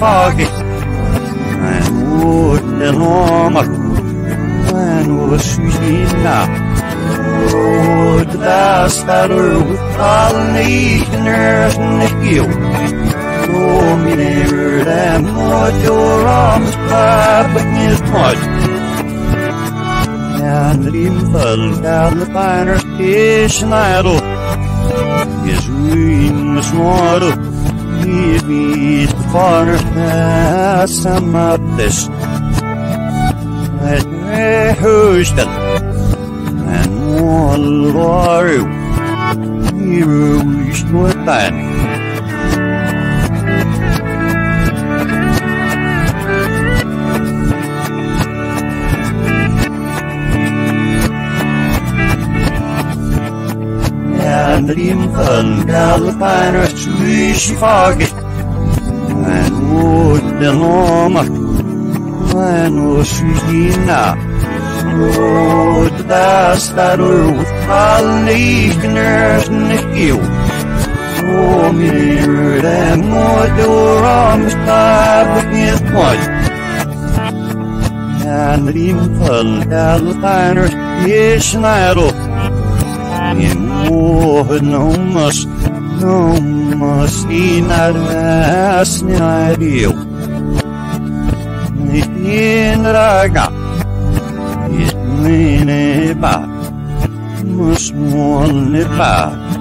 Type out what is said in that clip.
foggy, and wood the lomar, and was sweetina. Wood the starter with all neighbors in the hill. Oh, me never them what your arms clap with his mud. And him fell down the banner station idle. His ring was water. He beat the corner as some of this. I hushed it. And all war he wished with that. And him fell down the banner swish foggy, and wood the lomar, and was sweetina. Wood the starter with all neighbors in the hill. Oh, me near them what your arms clap with his mud. And him fell down the banner station idle. No must in as ideal. In raga, it mene ba, must one ba.